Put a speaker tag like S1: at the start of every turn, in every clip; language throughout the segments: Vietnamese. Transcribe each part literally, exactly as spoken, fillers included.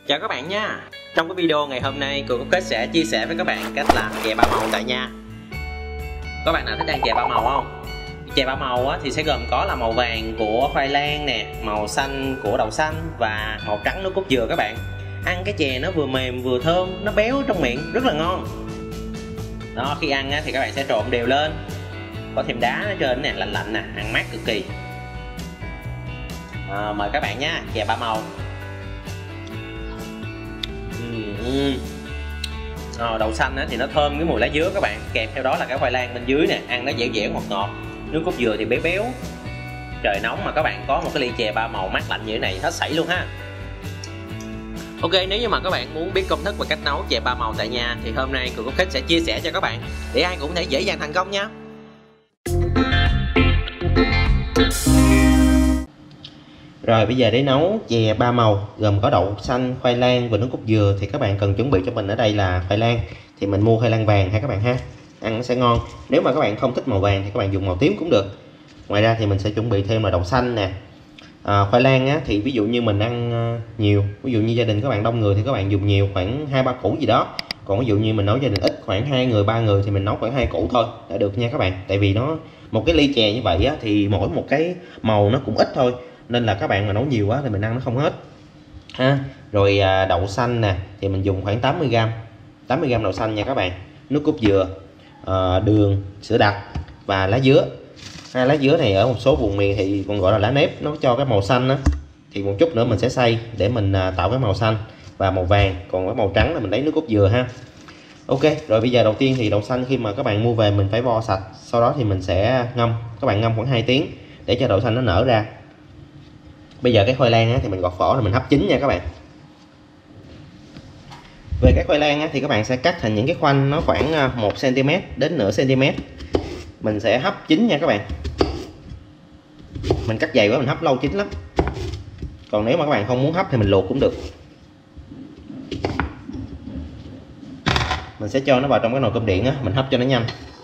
S1: Chào các bạn nha. Trong cái video ngày hôm nay, Cường Cốt Kết sẽ chia sẻ với các bạn cách làm chè ba màu tại nhà. Có bạn nào thích ăn chè ba màu không? Chè ba màu á, thì sẽ gồm có là màu vàng của khoai lang nè, màu xanh của đậu xanh và màu trắng nước cốt dừa các bạn. Ăn cái chè nó vừa mềm vừa thơm, nó béo trong miệng, rất là ngon. Đó, khi ăn á, thì các bạn sẽ trộn đều lên, có thêm đá ở trên nè, lạnh lạnh nè, ăn mát cực kỳ. À, mời các bạn nha, chè ba màu. Uhm. À, đậu xanh á, thì nó thơm cái mùi lá dứa các bạn, kèm theo đó là cái khoai lang bên dưới nè, ăn nó dẻo dẻo ngọt ngọt. Nước cốt dừa thì béo béo. Trời nóng mà các bạn có một cái ly chè ba màu mát lạnh như thế này hết sảy luôn ha. Ok, nếu như mà các bạn muốn biết công thức và cách nấu chè ba màu tại nhà thì hôm nay Cường Cốt Kết sẽ chia sẻ cho các bạn để ai cũng thể dễ dàng thành công nha. Rồi bây giờ để nấu chè ba màu gồm có đậu xanh, khoai lang và nước cốt dừa thì các bạn cần chuẩn bị cho mình ở đây là khoai lang. Thì mình mua khoai lang vàng ha các bạn ha, ăn nó sẽ ngon. Nếu mà các bạn không thích màu vàng thì các bạn dùng màu tím cũng được. Ngoài ra thì mình sẽ chuẩn bị thêm là đậu xanh nè. À, khoai lang á, thì ví dụ như mình ăn nhiều, ví dụ như gia đình các bạn đông người thì các bạn dùng nhiều, khoảng hai ba củ gì đó. Còn ví dụ như mình nấu gia đình ít, khoảng hai người ba người thì mình nấu khoảng hai củ thôi đã được nha các bạn. Tại vì nó một cái ly chè như vậy á, thì mỗi một cái màu nó cũng ít thôi, nên là các bạn mà nấu nhiều quá thì mình ăn nó không hết ha. Rồi à, đậu xanh nè thì mình dùng khoảng tám mươi gam tám mươi gam đậu xanh nha các bạn. Nước cốt dừa, à, đường, sữa đặc và lá dứa. Hai lá dứa này ở một số vùng miền thì còn gọi là lá nếp, nó cho cái màu xanh á. Thì một chút nữa mình sẽ xay để mình à, tạo cái màu xanh và màu vàng, còn cái màu trắng là mình lấy nước cốt dừa ha. Ok, rồi bây giờ đầu tiên thì đậu xanh khi mà các bạn mua về mình phải vo sạch, sau đó thì mình sẽ ngâm. Các bạn ngâm khoảng hai tiếng để cho đậu xanh nó nở ra. Bây giờ cái khoai lang á, thì mình gọt vỏ rồi mình hấp chín nha các bạn. Về cái khoai lang á, thì các bạn sẽ cắt thành những cái khoanh nó khoảng một xăng ti mét đến nửa cm. Mình sẽ hấp chín nha các bạn. Mình cắt dày quá mình hấp lâu chín lắm. Còn nếu mà các bạn không muốn hấp thì mình luộc cũng được. Mình sẽ cho nó vào trong cái nồi cơm điện á, mình hấp cho nó nhanh.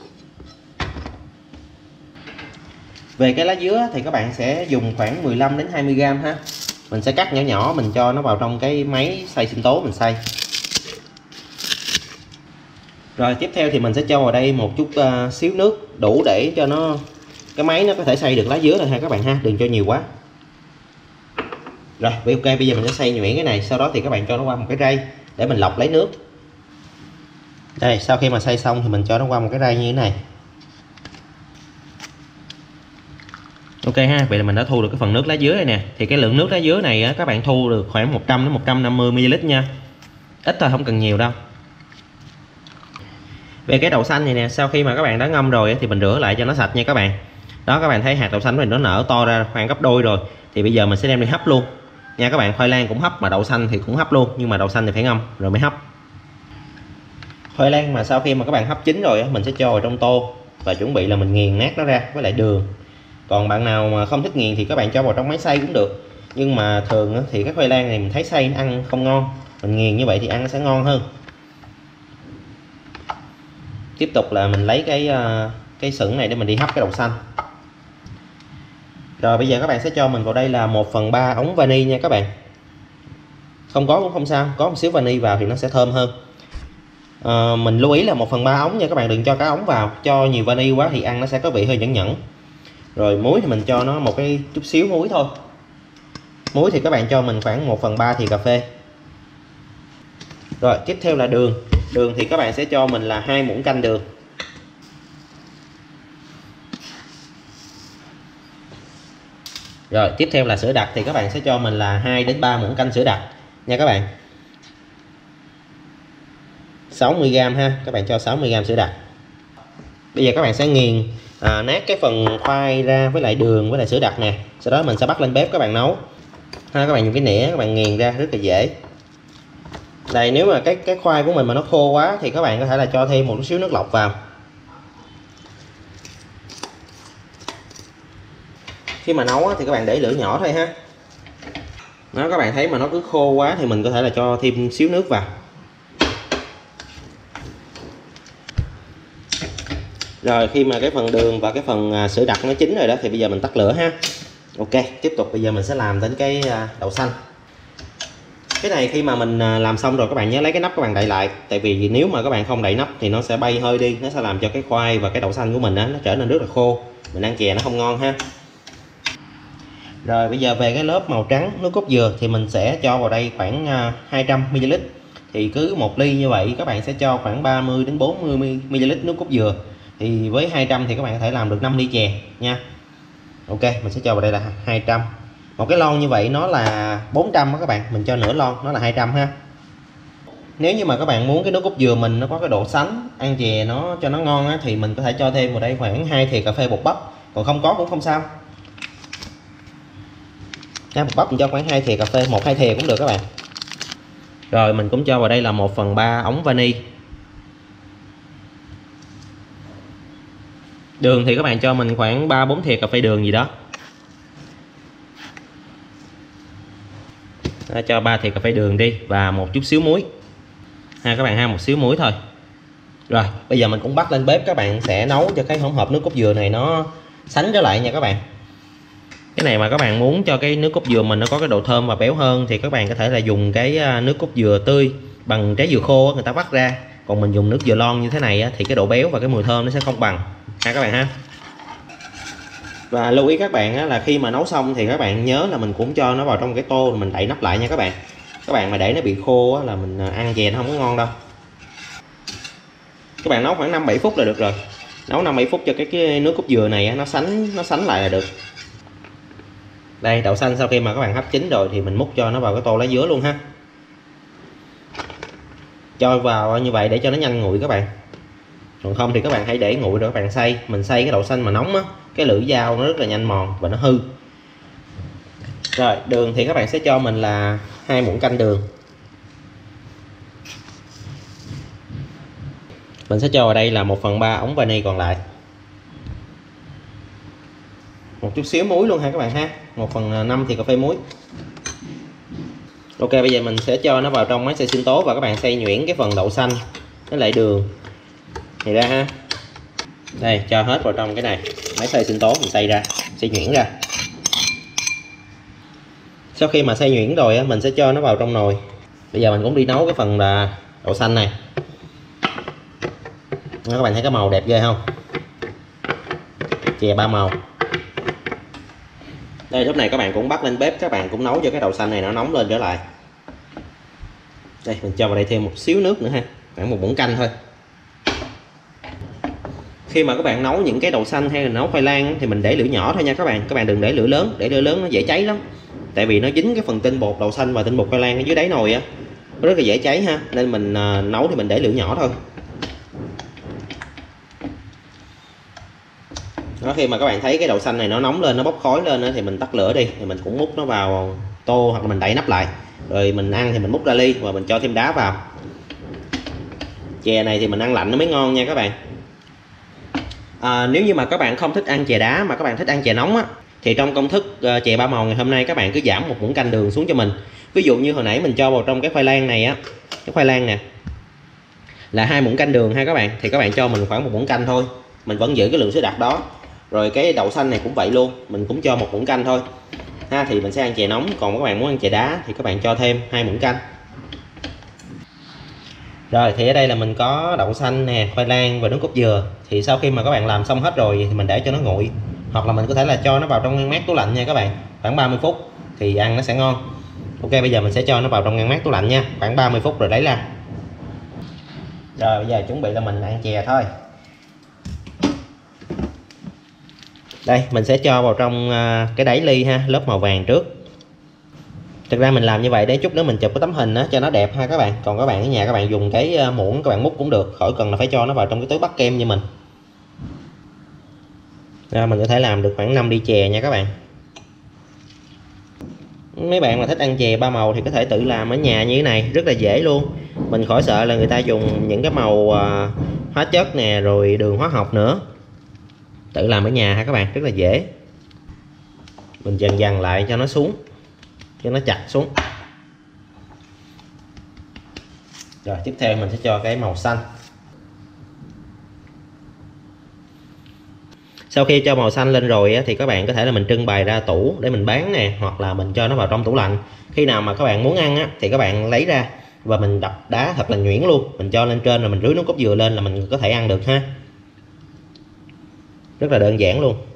S1: Về cái lá dứa thì các bạn sẽ dùng khoảng mười lăm đến hai mươi gam ha. Mình sẽ cắt nhỏ nhỏ, mình cho nó vào trong cái máy xay sinh tố mình xay. Rồi tiếp theo thì mình sẽ cho vào đây một chút uh, xíu nước đủ để cho nó cái máy nó có thể xay được lá dứa rồi ha các bạn ha, đừng cho nhiều quá. Rồi ok, bây giờ mình sẽ xay nhuyễn cái này, sau đó thì các bạn cho nó qua một cái rây để mình lọc lấy nước. Đây, sau khi mà xay xong thì mình cho nó qua một cái rây như thế này. Ok ha, vậy là mình đã thu được cái phần nước lá dứa này nè. Thì cái lượng nước lá dứa này á, các bạn thu được khoảng một trăm đến một trăm năm mươi mi li lít nha. Ít thôi, không cần nhiều đâu. Về cái đậu xanh này nè, sau khi mà các bạn đã ngâm rồi á, thì mình rửa lại cho nó sạch nha các bạn. Đó, các bạn thấy hạt đậu xanh này nó nở to ra khoảng gấp đôi rồi. Thì bây giờ mình sẽ đem đi hấp luôn nha các bạn. Khoai lang cũng hấp mà đậu xanh thì cũng hấp luôn, nhưng mà đậu xanh thì phải ngâm rồi mới hấp. Khoai lang mà sau khi mà các bạn hấp chín rồi á, mình sẽ cho vào trong tô và chuẩn bị là mình nghiền nát nó ra với lại đường. Còn bạn nào mà không thích nghiền thì các bạn cho vào trong máy xay cũng được. Nhưng mà thường thì cái khoai lang này mình thấy xay ăn không ngon, mình nghiền như vậy thì ăn nó sẽ ngon hơn. Tiếp tục là mình lấy cái cái sửng này để mình đi hấp cái đậu xanh. Rồi bây giờ các bạn sẽ cho mình vào đây là một phần ba ống vani nha các bạn. Không có cũng không sao, có một xíu vani vào thì nó sẽ thơm hơn. À, mình lưu ý là một phần ba ống nha các bạn, đừng cho cả ống vào, cho nhiều vani quá thì ăn nó sẽ có vị hơi nhẫn nhẫn. Rồi muối thì mình cho nó một cái chút xíu muối thôi. Muối thì các bạn cho mình khoảng một phần ba thìa cà phê. Rồi tiếp theo là đường. Đường thì các bạn sẽ cho mình là hai muỗng canh đường. Rồi tiếp theo là sữa đặc thì các bạn sẽ cho mình là hai đến ba muỗng canh sữa đặc nha các bạn. sáu mươi gam ha, các bạn cho sáu mươi gam sữa đặc. Bây giờ các bạn sẽ nghiền à, nát cái phần khoai ra với lại đường với lại sữa đặc nè. Sau đó mình sẽ bắt lên bếp các bạn nấu ha. Các bạn dùng cái nĩa các bạn nghiền ra rất là dễ. Đây, nếu mà cái cái khoai của mình mà nó khô quá thì các bạn có thể là cho thêm một chút xíu nước lọc vào. Khi mà nấu thì các bạn để lửa nhỏ thôi ha. Đó, các bạn thấy mà nó cứ khô quá thì mình có thể là cho thêm xíu nước vào. Rồi khi mà cái phần đường và cái phần sữa đặc nó chín rồi đó thì bây giờ mình tắt lửa ha. Ok, tiếp tục bây giờ mình sẽ làm đến cái đậu xanh. Cái này khi mà mình làm xong rồi các bạn nhớ lấy cái nắp các bạn đậy lại, tại vì nếu mà các bạn không đậy nắp thì nó sẽ bay hơi đi, nó sẽ làm cho cái khoai và cái đậu xanh của mình á, nó trở nên rất là khô, mình ăn chè nó không ngon ha. Rồi bây giờ về cái lớp màu trắng nước cốt dừa thì mình sẽ cho vào đây khoảng hai trăm mi li lít. Thì cứ một ly như vậy các bạn sẽ cho khoảng ba mươi đến bốn mươi mi li lít nước cốt dừa. Thì với hai trăm thì các bạn có thể làm được năm ly chè nha. Ok, mình sẽ cho vào đây là hai trăm. Một cái lon như vậy nó là bốn trăm đó các bạn, mình cho nửa lon nó là hai trăm ha. Nếu như mà các bạn muốn cái nước cốt dừa mình nó có cái độ sánh, ăn chè nó cho nó ngon á, thì mình có thể cho thêm vào đây khoảng hai thìa cà phê bột bắp, còn không có cũng không sao. Nha, bột bắp mình cho khoảng hai thìa cà phê, một hai thìa cũng được các bạn. Rồi mình cũng cho vào đây là một phần ba ống vani. Đường thì các bạn cho mình khoảng ba bốn thìa cà phê đường gì đó. Đó, cho ba thìa cà phê đường đi và một chút xíu muối. Ha các bạn ha, một xíu muối thôi. Rồi, bây giờ mình cũng bắt lên bếp, các bạn sẽ nấu cho cái hỗn hợp nước cốt dừa này nó sánh trở lại nha các bạn. Cái này mà các bạn muốn cho cái nước cốt dừa mình nó có cái độ thơm và béo hơn thì các bạn có thể là dùng cái nước cốt dừa tươi bằng trái dừa khô người ta vắt ra. Còn mình dùng nước dừa lon như thế này thì cái độ béo và cái mùi thơm nó sẽ không bằng ha các bạn ha. Và lưu ý các bạn là khi mà nấu xong thì các bạn nhớ là mình cũng cho nó vào trong cái tô rồi mình đậy nắp lại nha các bạn. Các bạn mà để nó bị khô là mình ăn chè nó không có ngon đâu. Các bạn nấu khoảng năm bảy phút là được rồi. Nấu năm bảy phút cho cái, cái nước cốt dừa này nó sánh nó sánh lại là được. Đây, đậu xanh sau khi mà các bạn hấp chín rồi thì mình múc cho nó vào cái tô lá dứa luôn ha. Cho vào như vậy để cho nó nhanh nguội các bạn. Còn không thì các bạn hãy để nguội rồi các bạn xay. Mình xay cái đậu xanh mà nóng á, cái lưỡi dao nó rất là nhanh mòn và nó hư. Rồi, đường thì các bạn sẽ cho mình là hai muỗng canh đường. Mình sẽ cho vào đây là một phần ba ống vani còn lại. Một chút xíu muối luôn ha các bạn ha, một phần năm thì cà phê muối. Ok, bây giờ mình sẽ cho nó vào trong máy xay sinh tố và các bạn xay nhuyễn cái phần đậu xanh với lại đường này ra ha. Đây, cho hết vào trong cái này, máy xay sinh tố mình xay ra, xay nhuyễn ra. Sau khi mà xay nhuyễn rồi mình sẽ cho nó vào trong nồi. Bây giờ mình cũng đi nấu cái phần là đậu xanh này. Các bạn thấy cái màu đẹp ghê không? Chè ba màu. Đây, lúc này các bạn cũng bắt lên bếp, các bạn cũng nấu cho cái đậu xanh này nó nóng lên trở lại. Đây, mình cho vào đây thêm một xíu nước nữa ha, khoảng một muỗng canh thôi. Khi mà các bạn nấu những cái đậu xanh hay là nấu khoai lang thì mình để lửa nhỏ thôi nha các bạn. Các bạn đừng để lửa lớn, để lửa lớn nó dễ cháy lắm. Tại vì nó dính cái phần tinh bột đậu xanh và tinh bột khoai lang ở dưới đáy nồi á, nó rất là dễ cháy ha. Nên mình nấu thì mình để lửa nhỏ thôi. Đó, khi mà các bạn thấy cái đậu xanh này nó nóng lên, nó bốc khói lên thì mình tắt lửa đi, thì mình cũng múc nó vào tô hoặc là mình đậy nắp lại. Rồi mình ăn thì mình múc ra ly và mình cho thêm đá vào. Chè này thì mình ăn lạnh nó mới ngon nha các bạn. À, nếu như mà các bạn không thích ăn chè đá mà các bạn thích ăn chè nóng á, thì trong công thức uh, chè ba màu ngày hôm nay các bạn cứ giảm một muỗng canh đường xuống cho mình. Ví dụ như hồi nãy mình cho vào trong cái khoai lang này á, cái khoai lang nè là hai muỗng canh đường ha các bạn, thì các bạn cho mình khoảng một muỗng canh thôi, mình vẫn giữ cái lượng sữa đặc đó. Rồi cái đậu xanh này cũng vậy luôn, mình cũng cho một muỗng canh thôi ha, thì mình sẽ ăn chè nóng. Còn các bạn muốn ăn chè đá thì các bạn cho thêm hai muỗng canh. Rồi thì ở đây là mình có đậu xanh nè, khoai lang và nước cốt dừa. Thì sau khi mà các bạn làm xong hết rồi thì mình để cho nó nguội, hoặc là mình có thể là cho nó vào trong ngăn mát tủ lạnh nha các bạn, khoảng ba mươi phút thì ăn nó sẽ ngon. Ok, bây giờ mình sẽ cho nó vào trong ngăn mát tủ lạnh nha, khoảng ba mươi phút rồi lấy ra. Rồi bây giờ chuẩn bị là mình ăn chè thôi. Đây, mình sẽ cho vào trong cái đáy ly ha, lớp màu vàng trước. Thực ra mình làm như vậy để chút nữa mình chụp cái tấm hình á cho nó đẹp ha các bạn. Còn các bạn ở nhà các bạn dùng cái muỗng các bạn múc cũng được, khỏi cần là phải cho nó vào trong cái túi bắt kem như mình. Rồi mình có thể làm được khoảng năm ly chè nha các bạn. Mấy bạn mà thích ăn chè ba màu thì có thể tự làm ở nhà như thế này, rất là dễ luôn. Mình khỏi sợ là người ta dùng những cái màu hóa chất nè, rồi đường hóa học nữa. Tự làm ở nhà ha các bạn, rất là dễ. Mình dần dần lại cho nó xuống, cho nó chặt xuống. Rồi tiếp theo mình sẽ cho cái màu xanh. Sau khi cho màu xanh lên rồi á, thì các bạn có thể là mình trưng bày ra tủ để mình bán nè, hoặc là mình cho nó vào trong tủ lạnh. Khi nào mà các bạn muốn ăn á, thì các bạn lấy ra và mình đập đá thật là nhuyễn luôn, mình cho lên trên rồi mình rưới nước cốt dừa lên là mình có thể ăn được ha. Rất là đơn giản luôn.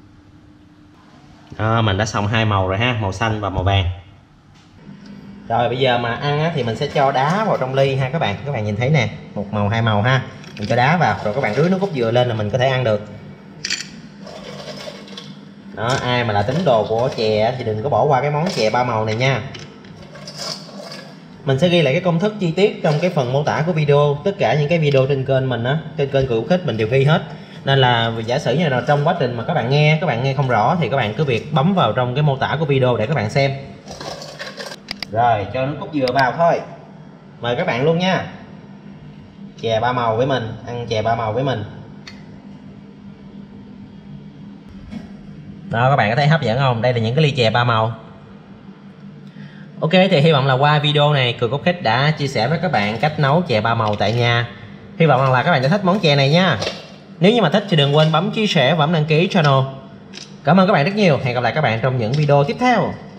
S1: Đó, mình đã xong hai màu rồi ha, màu xanh và màu vàng. Rồi bây giờ mà ăn á, thì mình sẽ cho đá vào trong ly ha các bạn. Các bạn nhìn thấy nè, một màu hai màu ha. Mình cho đá vào rồi các bạn rưới nước cốt dừa lên là mình có thể ăn được. Đó, ai mà là tín đồ của chè thì đừng có bỏ qua cái món chè ba màu này nha. Mình sẽ ghi lại cái công thức chi tiết trong cái phần mô tả của video. Tất cả những cái video trên kênh mình á, trên kênh Cười Khúc Khích mình đều ghi hết. Nên là giả sử như là trong quá trình mà các bạn nghe, các bạn nghe không rõ thì các bạn cứ việc bấm vào trong cái mô tả của video để các bạn xem. Rồi, cho nước cốt dừa vào thôi. Mời các bạn luôn nha. Chè ba màu với mình, ăn chè ba màu với mình. Đó, các bạn có thấy hấp dẫn không? Đây là những cái ly chè ba màu. Ok, thì hy vọng là qua video này Cười Khúc Khích đã chia sẻ với các bạn cách nấu chè ba màu tại nhà. Hy vọng là các bạn sẽ thích món chè này nha. Nếu như mà thích thì đừng quên bấm chia sẻ và bấm đăng ký channel. Cảm ơn các bạn rất nhiều. Hẹn gặp lại các bạn trong những video tiếp theo.